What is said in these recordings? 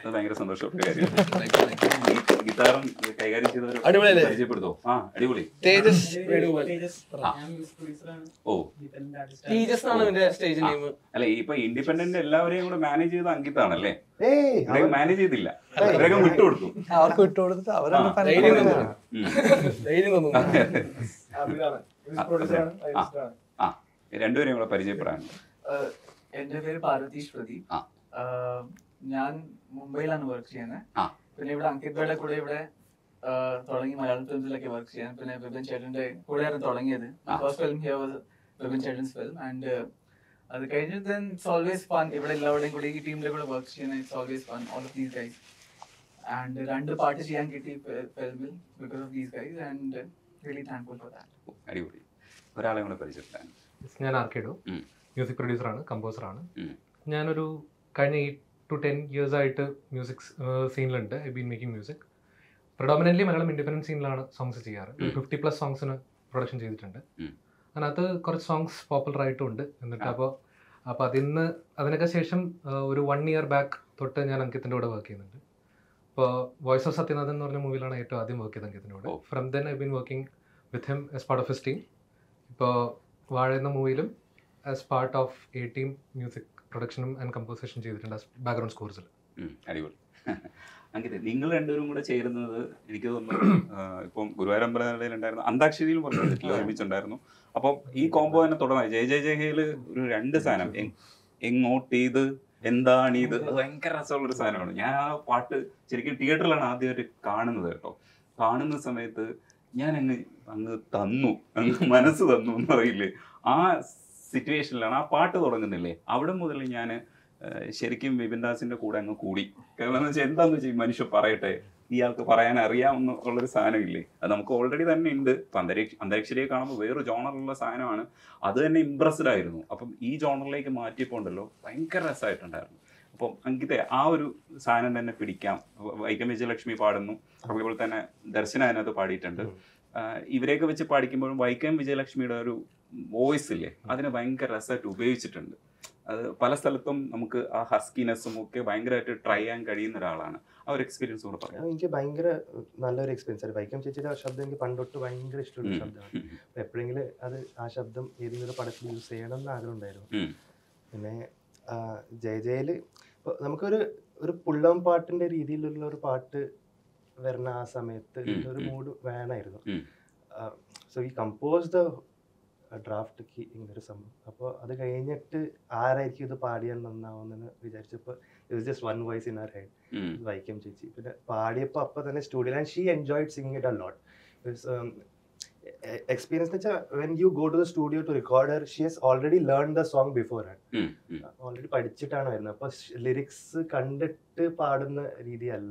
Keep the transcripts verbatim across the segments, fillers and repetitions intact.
അത് ഭയങ്കര സന്തോഷപ്പെട്ട കാര്യമാണ്. ഗിറ്റാറും കൈകാര്യം ചെയ്തവർ പരിചയപ്പെടുത്തോ? ആ അടിപൊളി. ഓ അല്ലെ, ഇപ്പൊ ഇൻഡിപെൻഡന്റ് എല്ലാവരെയും കൂടെ മാനേജ് ചെയ്ത അങ്കിത്താണല്ലേ? മാനേജ് ചെയ്തില്ല, അവരൊക്കെ വിട്ടുകൊടുത്തു. അവർക്ക് വിട്ടുകൊടുത്തിട്ട് അവരാണ് ആ രണ്ടുപേരെയും കൂടെ പരിചയപ്പെടാൻ. എന്റെ പേര് പാർവതീഷ് പ്രദീപ്. ഞാൻ മുംബൈയിലാണ് വർക്ക് ചെയ്യുന്നത്. പിന്നെ ഇവിടെ അങ്കിത് ബേയുടെ കൂടെ ഇവിടെ തുടങ്ങി മലയാളം ഫിലിംസിലൊക്കെ വർക്ക് ചെയ്യാൻ. പിന്നെ വിപിൻ ചേട്ടന്റെ കൂടെയാണ് തുടങ്ങിയത്. First film here was Vipin ചേട്ടൻസ് ഫിലിം. ആൻഡ് അത് കഴിഞ്ഞ് then it's always fun ഇവിടെ എല്ലാവരുടെയും കൂടെ ഈ ടീമിന്റെ കൂടെ വർക്ക് ചെയ്യുന്നത്. It's always fun, all of these guys. And രണ്ട് പാട്ട് ചെയ്യാൻ കിട്ടി ഫിലിമിൽ because of these guys and really thankful for that. അടിപൊളി. ഒരാളെ കൂടെ പരിചയപ്പെടാൻ. ഞാൻ ആർക്കേഡോ, മ്യൂസിക് പ്രൊഡ്യൂസറാണ്, കമ്പോസറാണ്. ഞാനൊരു കഴിഞ്ഞ എയ്റ്റ് ടു ടെൻ ഇയേഴ്സ് ആയിട്ട് മ്യൂസിക് സീനിലുണ്ട്. I been making music. Predominantly Malayalam independent സീനിലാണ് സോങ്സ് ചെയ്യാറ്. ഫിഫ്റ്റി പ്ലസ് സോങ്സിന് പ്രൊഡക്ഷൻ ചെയ്തിട്ടുണ്ട്. അതിനകത്ത് കുറച്ച് സോങ്സ് പോപ്പുലർ ആയിട്ടും ഉണ്ട്. എന്നിട്ട് അപ്പോൾ അപ്പോൾ അതിന്ന് അതിനൊക്കെ ശേഷം ഒരു വൺ ഇയർ ബാക്ക് തൊട്ട് ഞാൻ അങ്കിത്തിൻ്റെ കൂടെ വർക്ക് ചെയ്യുന്നുണ്ട്. ഇപ്പോൾ വോയിസ് ഓഫ് സത്യനാഥൻ എന്ന് പറഞ്ഞ മൂവിയിലാണ് ഏറ്റവും ആദ്യം വർക്ക് ചെയ്തത് അങ്കിത്തിൻ്റെ കൂടെ. From then I been working with him as part of his team. ഇപ്പോൾ വാഴ എന്ന മൂവിയിലും as part of a team music പ്രൊഡക്ഷനും ആൻഡ് കമ്പോസിഷൻ ചെയ്തിട്ടുണ്ട് ബാക്ക്ഗ്രൗണ്ട് സ്കോർസിൽ. അടിപൊളി. അങ്കിത്, നിങ്ങൾ രണ്ടുപേരും കൂടെ ചേരുന്നത് എനിക്ക് തോന്നുന്നു ഇപ്പം ഗുരുവായൂരമ്പലയിൽ ഉണ്ടായിരുന്നു, അന്താക്ഷരിയിലും പറഞ്ഞിട്ടില്ല, ഒരുമിച്ചുണ്ടായിരുന്നു. അപ്പം ഈ കോംബോ തന്നെ തുടങ്ങി. ജയ ജയ ജയയിൽ ഒരു രണ്ട് സാധനം, എങ്ങോട്ട് ഇത് എന്താണ് ഇത്, അത് ഭയങ്കര രസമുള്ളൊരു സാധനമാണ്. ഞാൻ ആ പാട്ട് ശരിക്കും തിയേറ്ററിലാണ് ആദ്യമായിട്ട് കാണുന്നത് കേട്ടോ. കാണുന്ന സമയത്ത് ഞാൻ അങ്ങ് അങ്ങ് തന്നു, അങ്ങ് മനസ്സ് തന്നു എന്ന് പറയില്ലേ, ആ സിറ്റുവേഷനിലാണ് ആ പാട്ട് തുടങ്ങുന്നില്ലേ. അവിടെ മുതൽ ഞാൻ ശരിക്കും വിപിൻ ദാസിന്റെ കൂടെ അങ്ങ് കൂടി. കാരണം എന്ന് വെച്ചാൽ എന്താന്ന് വെച്ചാൽ ഈ മനുഷ്യൻ പറയട്ടെ, ഇയാൾക്ക് പറയാൻ അറിയാമെന്ന് ഉള്ളൊരു സാധനം ഇല്ലേ, അത് നമുക്ക് ഓൾറെഡി തന്നെ ഉണ്ട്. ഇപ്പം അന്തരീക്ഷ അന്തരീക്ഷരിയെ കാണുമ്പോൾ വേറൊരു ജോണറുള്ള സാധനമാണ്, അത് തന്നെ ഇമ്പ്രസ്ഡ് ആയിരുന്നു. അപ്പം ഈ ജോണറിലേക്ക് മാറ്റിയപ്പോൾ ഉണ്ടല്ലോ ഭയങ്കര രസമായിട്ടുണ്ടായിരുന്നു. അപ്പം അങ്കിത്തെ ആ ഒരു സാധനം തന്നെ പിടിക്കാം. വൈക്കം വിജയലക്ഷ്മി പാടുന്നു, അതുപോലെ തന്നെ ദർശന അതിനകത്ത് പാടിയിട്ടുണ്ട്. ഇവരെയൊക്കെ വെച്ച് പാടിക്കുമ്പോഴും വൈക്കം വിജയലക്ഷ്മിയുടെ ഒരു വോയിസ് ഇല്ലേ, അതിനെ ഭയങ്കര രസമായിട്ട് ഉപയോഗിച്ചിട്ടുണ്ട്. അത് പല സ്ഥലത്തും നമുക്ക് ആ ഹസ്കിനെസ്സും ഒക്കെ ഭയങ്കരമായിട്ട് ട്രൈ ചെയ്യാൻ കഴിയുന്ന ഒരാളാണ്. ആ ഒരു എക്സ്പീരിയൻസ് കൂടെ പറയാം. എനിക്ക് ഭയങ്കര നല്ലൊരു എക്സ്പീരിയൻസ് ആണ്. വൈക്കം ചേച്ചിയുടെ ശബ്ദം എനിക്ക് പണ്ടൊട്ട് ഭയങ്കര ഇഷ്ടമുള്ള ശബ്ദമാണ്. എപ്പോഴെങ്കിലും അത് ആ ശബ്ദം ഏതെങ്കിലും പടത്തിൽ യൂസ് ചെയ്യണം എന്ന് ആഗ്രഹം ഉണ്ടായിരുന്നു. പിന്നെ ജയ ജയല് ഇപ്പോൾ നമുക്കൊരു ഒരു പുള്ളം പാട്ടിന്റെ രീതിയിലുള്ള ഒരു പാട്ട് വരുന്ന ആ സമയത്ത് ഒരു മൂഡ് വേണമായിരുന്നു. So we compose the draft കി ഇങ്ങനൊരു സംഭവം. അപ്പോൾ അത് കഴിഞ്ഞിട്ട് ആരായിരിക്കും ഇത് പാടിയാൽ നന്നാവുമെന്ന് വിചാരിച്ചപ്പോൾ it just one voice in our head, Vaikom ചേച്ചി. പിന്നെ പാടിയപ്പോൾ അപ്പോൾ തന്നെ studio and she enjoyed singing it a lot. Experience എന്ന് വെച്ചാൽ when you go to the studio to record her, she has already learn the song beforehand. Already പഠിച്ചിട്ടാണ് വരുന്നത്. അപ്പോൾ ലിറിക്സ് കണ്ടിട്ട് പാടുന്ന രീതിയല്ല.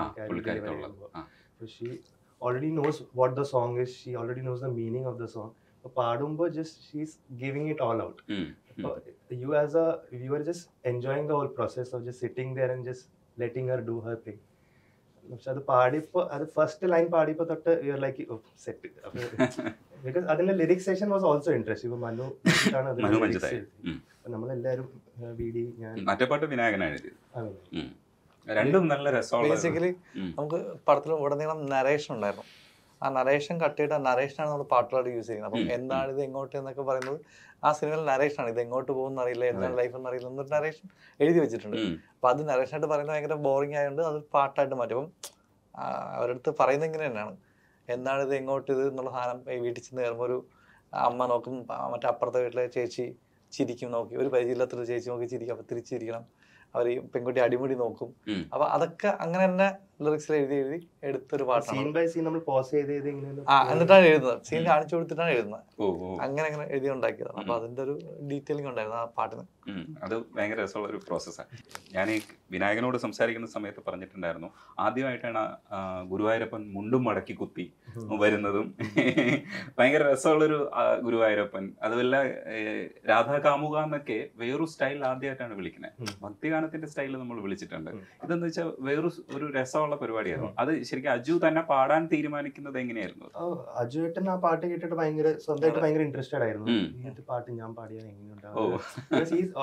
She already knows what the song is, she already knows the meaning of the song. പാടുമ്പോൾ just she is giving it all out. You as a viewer just enjoying the whole process of just sitting there and just letting her do her thing. പക്ഷെ അത് പാടിയപ്പോൾ അത് first line പാടിയപ്പോൾ തൊട്ട് you are like set. Because അതിന്റെ lyrics session was also interest. ഇപ്പൊ മനു ആണ് നമ്മളെല്ലാവരും B D ഞാൻ മറ്റേ പാട്ട് വിനായകനാണ്. രണ്ടും നല്ല രസമാണ്. ബേസിക്കലി നമുക്ക് പടത്തിൽ ഉടനീളം നരേഷൻ ഉണ്ടായിരുന്നു. ആ നരേഷൻ കട്ട് ചെയ്തിട്ട് ആ നരേഷനാണ് നമ്മൾ പാട്ടുകളായിട്ട് യൂസ് ചെയ്യുന്നത്. അപ്പം എന്താണ് ഇത് എങ്ങോട്ട് എന്നൊക്കെ പറയുന്നത് ആ സിനിമയിൽ നരേഷനാണ്. ഇത് എങ്ങോട്ട് പോകുന്ന അറിയില്ല, എന്താണ് ലൈഫ് എന്ന് അറിയില്ല എന്നൊരു നരേഷൻ എഴുതി വെച്ചിട്ടുണ്ട്. അപ്പം അത് നരേഷനായിട്ട് പറയുന്നത് ഭയങ്കര ബോറിംഗ് ആയതുകൊണ്ട് അത് പാട്ടായിട്ട് മാറ്റും. അപ്പം അവരടുത്ത് പറയുന്നത് ഇങ്ങനെ തന്നെയാണ്, എന്താണ് ഇത് എങ്ങോട്ട് ഇത് എന്നുള്ള സാധനം. വീട്ടിൽ ചെന്ന് കയറുമ്പോൾ ഒരു അമ്മ നോക്കും, മറ്റേ അപ്പുറത്തെ വീട്ടിലെ ചേച്ചി ചിരിക്കും, നോക്കി ഒരു പരിചയമില്ലാത്തൊരു ചേച്ചി നോക്കി ചിരിക്കും, അപ്പം തിരിച്ചിരിക്കണം. അവർ ഈ പെൺകുട്ടി അടിമുടി നോക്കും. അപ്പൊ അതൊക്കെ അങ്ങനെ തന്നെ ലിറിക്സിൽ എഴുതി എഴുതി എടുത്തൊരു പാട്ടാണ്. ആ എന്നിട്ടാണ് എഴുതുന്നത്, സീൻ കാണിച്ചു കൊടുത്തിട്ടാണ് എഴുതുന്നത്. അങ്ങനെ അങ്ങനെ എഴുതി ഉണ്ടാക്കിയതാണ്. അപ്പൊ അതിന്റെ ഒരു ഡീറ്റെയിലിംഗ് ഉണ്ടായിരുന്നു ആ പാട്ടിന്. അത് ഭയങ്കര രസമുള്ള ഒരു പ്രോസസ്സാണ്. ഞാൻ ഈ വിനായകനോട് സംസാരിക്കുന്ന സമയത്ത് പറഞ്ഞിട്ടുണ്ടായിരുന്നു, ആദ്യമായിട്ടാണ് ഗുരുവായൂരപ്പൻ മുണ്ടും മടക്കി കുത്തി വരുന്നതും. ഭയങ്കര രസമുള്ളൊരു ഗുരുവായൂരപ്പൻ. അതുമല്ല രാധാ കാമുക എന്നൊക്കെ വേറൊരു സ്റ്റൈൽ ആദ്യമായിട്ടാണ് വിളിക്കുന്നത്. ഭക്തിഗാനത്തിന്റെ സ്റ്റൈൽ നമ്മൾ വിളിച്ചിട്ടുണ്ട്. ഇതെന്ന് വെച്ചാൽ വേറൊരു ഒരു രസമുള്ള പരിപാടിയായിരുന്നു. അത് ശരിക്കും അജു തന്നെ പാടാൻ തീരുമാനിക്കുന്നത് എങ്ങനെയായിരുന്നു? അജു ഏട്ടൻ ആ പാട്ട് കേട്ടിട്ട് ഭയങ്കര സ്വന്തമായിട്ട് ഭയങ്കര ഇൻട്രസ്റ്റഡ് ആയിരുന്നു. ഈ പാട്ട് ഞാൻ പാടിയാൽ എങ്ങനെയുണ്ടാവും.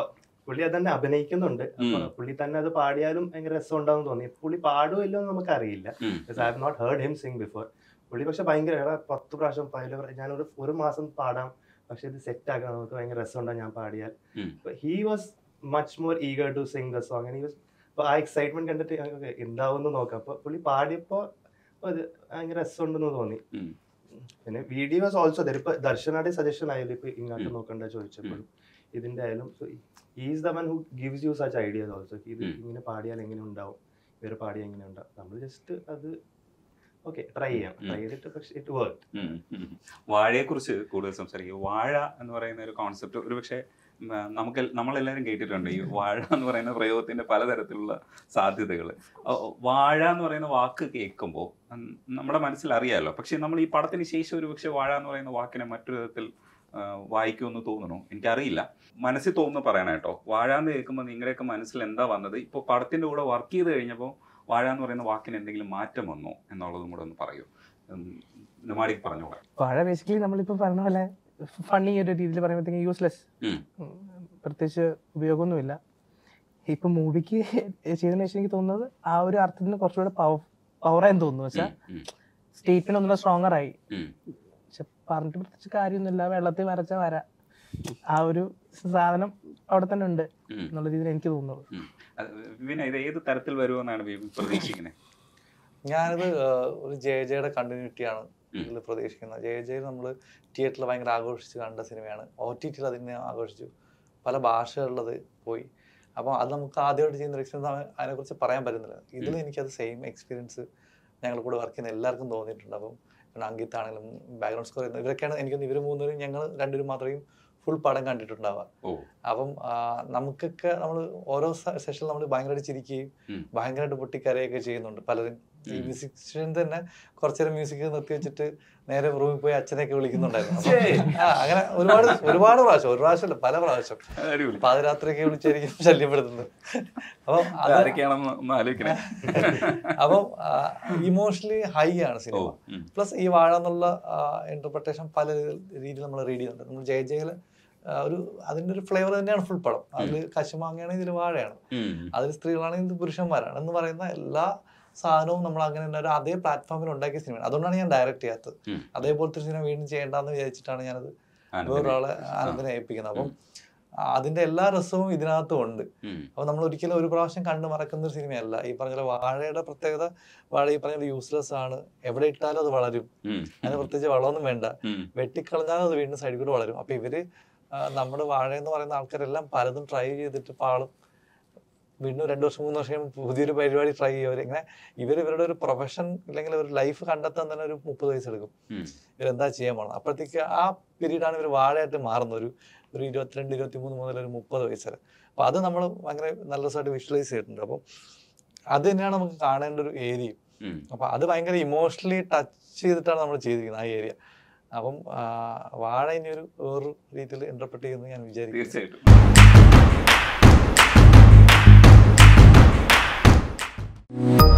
പുള്ളി അതന്നെ അഭിനയിക്കുന്നുണ്ട്. അപ്പൊ പുള്ളി തന്നെ അത് പാടിയാലും ഭയങ്കര രസം ഉണ്ടാവും തോന്നി. പുള്ളി പാടുമല്ലോ എന്ന് നമുക്ക് അറിയില്ല. I have not heard him sing before. പുള്ളി പക്ഷെ ഭയങ്കര എടാ പത്ത് പ്രാവശ്യം പതിനൊരു ഞാനൊരു ഒരു മാസം പാടാം, പക്ഷെ ഇത് സെറ്റ് ആക്കണം, നമുക്ക് ഭയങ്കര രസം ഉണ്ടാവും ഞാൻ പാടിയാൽ. He was much more eager to sing the song. And he was അപ്പൊ ആ എക്സൈറ്റ്മെന്റ് കണ്ടിട്ട് എന്താവുമെന്ന് നോക്കാം. അപ്പൊ പുള്ളി പാടിയപ്പോ അത് ഭയങ്കര രസമുണ്ടെന്ന് തോന്നി. പിന്നെ വീഡിയോസ് ഓൾസോ ഇപ്പൊ ദർശനയുടെ സജഷൻ ആയാലും ഇപ്പൊ ഇങ്ങോട്ട് നോക്കണ്ട ചോദിച്ചപ്പോഴും ഇതിന്റെ ആയാലും is the one who gives you such ideas also. ഇത് ഇങ്ങനെ പാടിയാൽ എങ്ങനെ ഉണ്ടാവും, ഇവര് പാടിയാൽ എങ്ങനെ ഉണ്ടാവും, നമ്മൾ ജസ്റ്റ് അത് ഓക്കെ ട്രൈ ചെയ്യാം, ട്രൈ ചെയ്തിട്ട് പക്ഷേ ഇറ്റ് വർക്ക്. വാഴയെ കുറിച്ച് കൂടുതൽ സംസാരിക്കുക. വാഴ എന്ന് പറയുന്ന ഒരു കോൺസെപ്റ്റ് ഒരു പക്ഷേ നമുക്ക് നമ്മളെല്ലാവരും കേട്ടിട്ടുണ്ട്. ഈ വാഴ എന്ന് പറയുന്ന പ്രയോഗത്തിന്റെ പലതരത്തിലുള്ള സാധ്യതകൾ. വാഴ എന്ന് പറയുന്ന വാക്ക് കേൾക്കുമ്പോൾ നമ്മുടെ മനസ്സിൽ അറിയാമല്ലോ, പക്ഷെ നമ്മൾ ഈ പടത്തിന് ശേഷം ഒരു പക്ഷേ വാഴ എന്ന് പറയുന്ന വാക്കിനെ മറ്റൊരു വിധത്തിൽ വായിക്കുമെന്ന് തോന്നുന്നു, എനിക്കറിയില്ല. മനസ്സിൽ തോന്നുന്നു പറയണം കേട്ടോ. വാഴ എന്ന് കേൾക്കുമ്പോൾ നിങ്ങളുടെയൊക്കെ മനസ്സിൽ എന്താ വന്നത്? ഇപ്പോൾ പടത്തിന്റെ കൂടെ വർക്ക് ചെയ്ത് കഴിഞ്ഞപ്പോൾ വാഴ എന്ന് പറയുന്ന വാക്കിന് എന്തെങ്കിലും മാറ്റം വന്നോ എന്നുള്ളതും കൂടെ ഒന്ന് പറയൂ. നുമാഡിക്ക് പറഞ്ഞോളാം. വാഴ ബേസിക്കലി നമ്മളിപ്പോൾ പറഞ്ഞ പോലെ ഫണ്ണി ഒരു രീതിയിൽ പറയുമ്പോഴത്തേക്കും യൂസ്ലെസ്, പ്രത്യേകിച്ച് ഉപയോഗമൊന്നുമില്ല. ഇപ്പം മൂവിക്ക് ചെയ്തതിനു ശേഷം എനിക്ക് തോന്നുന്നത് ആ ഒരു അർത്ഥത്തിന് കുറച്ചുകൂടെ പവർ പവറായെന്ന് തോന്നുന്നു. വെച്ചാൽ സ്റ്റേറ്റ്മെന്റ് ഒന്നുകൂടെ സ്ട്രോങ്ങർ ആയി. പക്ഷെ പറഞ്ഞിട്ട് പ്രത്യേകിച്ച് കാര്യമൊന്നുമില്ല, വെള്ളത്തിൽ വരച്ച വര ആ ഒരു സാധനം അവിടെ തന്നെ ഉണ്ട് എന്നുള്ള രീതിയിൽ എനിക്ക് തോന്നുന്നത്. ഏത് തരത്തിൽ വരുമെന്നാണ് പ്രതീക്ഷിക്കുന്നത്? ഞാനിത് ഒരു ജെ ജെയുടെ കണ്ടിന്യൂറ്റിയാണ് ഇതിൽ പ്രതീക്ഷിക്കുന്നത്. ജെ ജെ നമ്മൾ തിയേറ്ററിൽ ഭയങ്കര ആഘോഷിച്ച് കണ്ട സിനിമയാണ്. ഒ ടി ടിയിൽ അതിനെ ആഘോഷിച്ചു, പല ഭാഷകളിലത് പോയി. അപ്പോൾ അത് നമുക്ക് ആദ്യമായിട്ട് ചെയ്യുന്ന ഒരു എക്സ്പീരിയൻസ് അതിനെക്കുറിച്ച് പറയാൻ പറ്റുന്നില്ല. ഇതിൽ എനിക്കത് സെയിം എക്സ്പീരിയൻസ് ഞങ്ങൾ കൂടെ വർക്ക് ചെയ്യുന്ന എല്ലാവർക്കും തോന്നിയിട്ടുണ്ട്. അപ്പം പിന്നെ അങ്കിത്ത് ആണെങ്കിലും ബാക്ക്ഗ്രൗണ്ട് സ്കോർ ചെയ്യുന്നത് ഇവരൊക്കെയാണ്. എനിക്കൊന്ന് ഇവർ മൂന്നുപേരും ഞങ്ങൾ രണ്ടുപേരും മാത്രമേ ഫുൾ പടം കണ്ടിട്ടുണ്ടാവുക. അപ്പം നമുക്കൊക്കെ നമ്മൾ ഓരോ സെഷനിൽ നമ്മൾ ഭയങ്കരമായിട്ട് ചിരിക്കുകയും ഭയങ്കരമായിട്ട് പൊട്ടിക്കരയൊക്കെ ചെയ്യുന്നുണ്ട് പലരും. ഈ മ്യൂസിഷ്യൻ തന്നെ കുറച്ചേരം മ്യൂസിക് നിർത്തി വെച്ചിട്ട് നേരെ റൂമിൽ പോയി അച്ഛനെയൊക്കെ വിളിക്കുന്നുണ്ടായിരുന്നു. അങ്ങനെ ഒരുപാട് ഒരുപാട് പ്രാവശ്യം, ഒരു പ്രാവശ്യമല്ല പല പ്രാവശ്യം പാതിരാത്രിയൊക്കെ വിളിച്ചായിരിക്കും ശല്യപ്പെടുത്തുന്നത്. അപ്പം അപ്പം ഇമോഷണലി ഹൈ ആണ് സിനിമ. പ്ലസ് ഈ വാഴ എന്നുള്ള ഇന്റർപ്രിട്ടേഷൻ പല രീതിയിൽ നമ്മൾ റീഡ് ചെയ്യുന്നുണ്ട്. നമ്മൾ ജയ ജയയില് ഒരു അതിന്റെ ഒരു ഫ്ലേവർ തന്നെയാണ് ഫുൾ പടം. അതിൽ കശുമാങ്ങയാണെങ്കിൽ ഇതിൽ വാഴയാണ്, അതിൽ സ്ത്രീകളാണെങ്കിൽ ഇത് പുരുഷന്മാരാണ് എന്ന് പറയുന്ന എല്ലാ സാധനവും നമ്മൾ അങ്ങനെ തന്നെ ഒരു അതേ പ്ലാറ്റ്ഫോമിൽ ഉണ്ടാക്കിയ സിനിമയാണ്. അതുകൊണ്ടാണ് ഞാൻ ഡയറക്റ്റ് ചെയ്യാത്തത്. അതേപോലത്തെ ഒരു സിനിമ വീണ്ടും ചെയ്യേണ്ടെന്ന് വിചാരിച്ചിട്ടാണ് ഞാനത് വേറൊരാളെ ആനന്ദിനെ ഏൽപ്പിക്കുന്നത്. അപ്പം അതിന്റെ എല്ലാ രസവും ഇതിനകത്തും ഉണ്ട്. അപ്പൊ നമ്മൾ ഒരിക്കലും ഒരു പ്രാവശ്യം കണ്ടു മറക്കുന്ന ഒരു സിനിമയല്ല. ഈ പറഞ്ഞ വാഴയുടെ പ്രത്യേകത, വാഴ ഈ പറഞ്ഞ യൂസ്ലെസ് ആണ്, എവിടെ ഇട്ടാലും അത് വളരും, അതിന് പ്രത്യേകിച്ച് വളമൊന്നും വേണ്ട, വെട്ടിക്കളഞ്ഞാലും അത് വീണ്ടും സൈഡിൽ കൂടെ വളരും. അപ്പൊ ഇവര് നമ്മുടെ വാഴ എന്ന് പറയുന്ന ആൾക്കാരെല്ലാം പലതും ട്രൈ ചെയ്തിട്ട് പാളും, വീണ്ടും രണ്ടു വർഷം മൂന്ന് വർഷം പുതിയൊരു പരിപാടി ട്രൈ ചെയ്യും. ഇങ്ങനെ ഇവർ ഇവരുടെ ഒരു പ്രൊഫഷൻ അല്ലെങ്കിൽ ഒരു ലൈഫ് കണ്ടെത്താൻ തന്നെ ഒരു മുപ്പത് വയസ്സെടുക്കും. ഇവരെന്താ ചെയ്യാൻ പോകണം. അപ്പോഴത്തേക്ക് ആ പീരീഡാണ് ഇവർ വാഴയായിട്ട് മാറുന്നത്. ഒരു ഒരു ഇരുപത്തിരണ്ട് ഇരുപത്തി മൂന്ന് മുതൽ ഒരു മുപ്പത് വയസ്സ് വരെ. അപ്പൊ അത് നമ്മൾ ഭയങ്കര നല്ല രസമായിട്ട് വിഷ്വലൈസ് ചെയ്തിട്ടുണ്ട്. അപ്പം അത് തന്നെയാണ് നമുക്ക് കാണേണ്ട ഒരു ഏരിയയും. അപ്പൊ അത് ഭയങ്കര ഇമോഷണലി ടച്ച് ചെയ്തിട്ടാണ് നമ്മൾ ചെയ്തിരിക്കുന്നത് ആ ഏരിയ. അപ്പം വാഴ ഇനി ഒരു വേറൊരു രീതിയിൽ ഇന്റർപ്രറ്റ് ചെയ്യുന്നത് ഞാൻ വിചാരിക്കുന്നു. തീർച്ചയായിട്ടും.